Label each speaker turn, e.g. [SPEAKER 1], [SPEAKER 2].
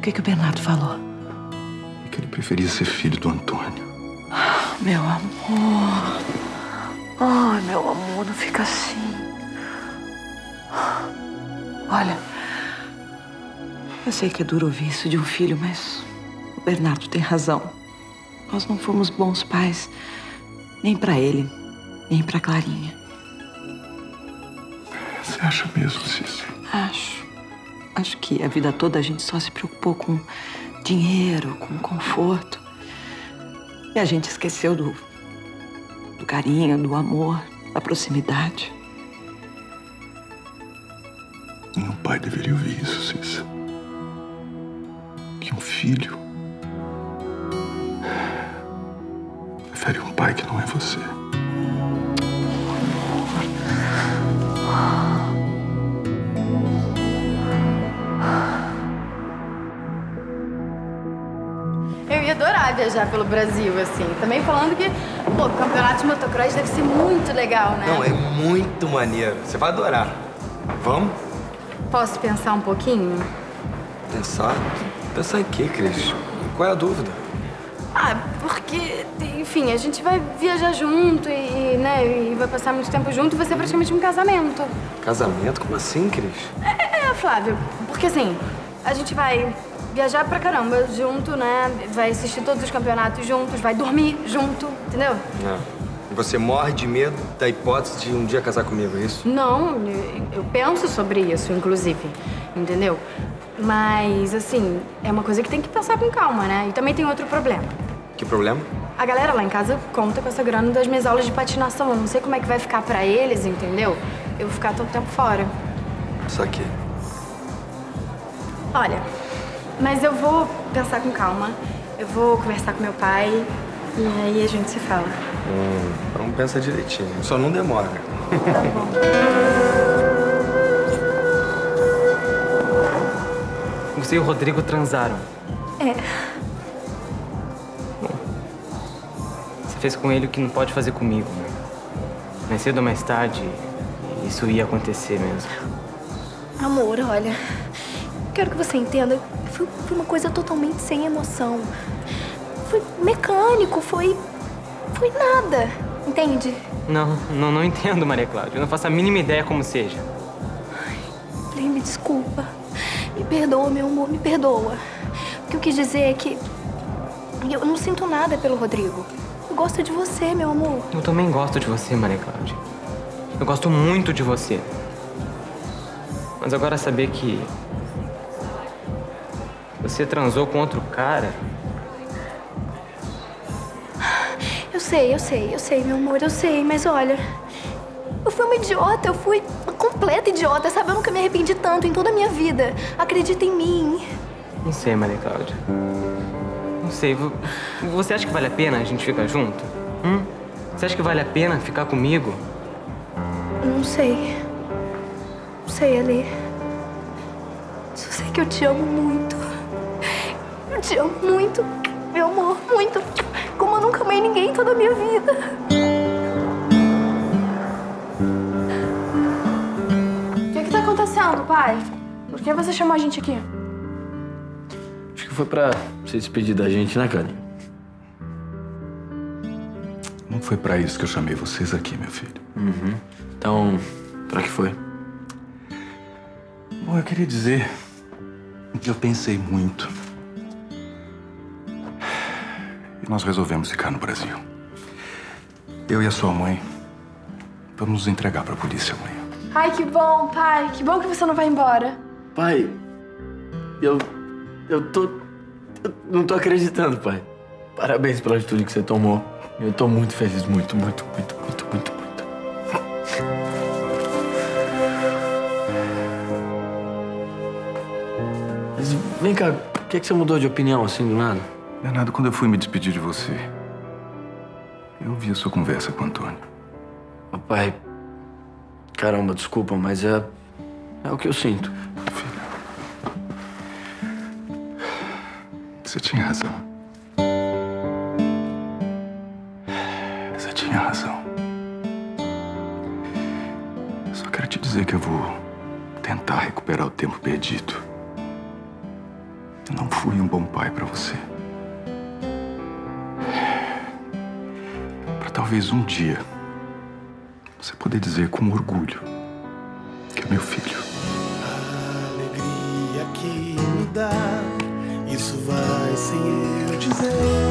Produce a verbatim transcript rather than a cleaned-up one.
[SPEAKER 1] que, que o Bernardo falou?
[SPEAKER 2] É que ele preferia ser filho do Antônio.
[SPEAKER 1] Meu amor. Ai, meu amor, não fica assim. Olha, eu sei que é duro ouvir isso de um filho, mas o Bernardo tem razão. Nós não fomos bons pais, nem pra ele, nem pra Clarinha.
[SPEAKER 2] Você acha mesmo, Cícero?
[SPEAKER 1] Acho. Acho que a vida toda a gente só se preocupou com dinheiro, com conforto. E a gente esqueceu do, do carinho, do amor, da proximidade.
[SPEAKER 2] Nenhum pai deveria ouvir isso, Cícero. Que um filho prefere um pai que não é você.
[SPEAKER 3] Eu ia adorar viajar pelo Brasil, assim. Também falando que, pô, o campeonato de motocross deve ser muito legal, né?
[SPEAKER 4] Não, é muito maneiro. Você vai adorar. Vamos?
[SPEAKER 3] Posso pensar um pouquinho?
[SPEAKER 4] Pensar? Pensar em quê, Cris? Qual é a dúvida?
[SPEAKER 3] Ah, porque, enfim, a gente vai viajar junto e, né, e vai passar muito tempo junto e vai ser praticamente um casamento.
[SPEAKER 4] Casamento? Como assim, Cris?
[SPEAKER 3] É, é, Flávio, porque assim, a gente vai viajar pra caramba junto, né? Vai assistir todos os campeonatos juntos, vai dormir junto, entendeu?
[SPEAKER 4] Não. E você morre de medo da hipótese de um dia casar comigo, é isso?
[SPEAKER 3] Não, eu penso sobre isso, inclusive, entendeu? Mas, assim, é uma coisa que tem que pensar com calma, né? E também tem outro problema.
[SPEAKER 4] Que problema?
[SPEAKER 3] A galera lá em casa conta com essa grana das minhas aulas de patinação. Eu não sei como é que vai ficar pra eles, entendeu? Eu vou ficar todo tempo fora.
[SPEAKER 4] Isso aqui.
[SPEAKER 3] Olha, mas eu vou pensar com calma. Eu vou conversar com meu pai e aí a gente se fala.
[SPEAKER 4] Hum, então pensa direitinho. Só não demora.
[SPEAKER 3] Tá bom.
[SPEAKER 5] Você e o Rodrigo transaram.
[SPEAKER 3] É.
[SPEAKER 5] Bom, você fez com ele o que não pode fazer comigo, né? Mais cedo ou mais tarde, isso ia acontecer mesmo.
[SPEAKER 6] Amor, olha, quero que você entenda, foi, foi uma coisa totalmente sem emoção. Foi mecânico, foi... foi nada, entende?
[SPEAKER 5] Não, não, não entendo, Maria Cláudia. Eu não faço a mínima ideia como seja.
[SPEAKER 6] Ai, me desculpa. Me perdoa, meu amor, me perdoa. O que eu quis dizer é que eu não sinto nada pelo Rodrigo. Eu gosto de você, meu amor.
[SPEAKER 5] Eu também gosto de você, Maria Cláudia. Eu gosto muito de você. Mas agora saber que você transou com outro cara...
[SPEAKER 6] Eu sei, eu sei, eu sei, meu amor, eu sei. Mas olha, eu fui uma idiota, eu fui uma completa idiota, sabe? Eu nunca me arrependi tanto em toda a minha vida. Acredita em mim.
[SPEAKER 5] Não sei, Maria Cláudia. Não sei. Você acha que vale a pena a gente ficar junto? Hum? Você acha que vale a pena ficar comigo?
[SPEAKER 6] Não sei. Não sei, Ali. Só sei que eu te amo muito. Eu te amo muito, meu amor, muito. Como eu nunca amei ninguém em toda a minha vida.
[SPEAKER 3] O que que tá acontecendo, pai? Por que você chamou a gente aqui?
[SPEAKER 7] Acho que foi pra se despedir da gente, né, Karen?
[SPEAKER 2] Não foi pra isso que eu chamei vocês aqui, meu filho.
[SPEAKER 7] Uhum. Então, pra que foi?
[SPEAKER 2] Bom, eu queria dizer que eu pensei muito. E nós resolvemos ficar no Brasil. Eu e a sua mãe vamos nos entregar pra polícia amanhã.
[SPEAKER 3] Ai, que bom, pai. Que bom que você não vai embora.
[SPEAKER 7] Pai, eu... eu tô... eu não tô acreditando, pai. Parabéns pela atitude que você tomou. Eu tô muito feliz, muito, muito, muito, muito, muito, muito. Mas vem cá, por que que você mudou de opinião assim do nada?
[SPEAKER 2] Bernardo, quando eu fui me despedir de você, eu ouvi a sua conversa com o Antônio.
[SPEAKER 7] Pai, caramba, desculpa, mas é... é o que eu sinto.
[SPEAKER 2] Filho, você tinha razão. Você tinha razão. Só quero te dizer que eu vou tentar recuperar o tempo perdido. Eu não fui um bom pai pra você. Pra talvez um dia você poder dizer com orgulho que é meu filho.
[SPEAKER 8] A alegria que me dá, isso vai sem eu dizer.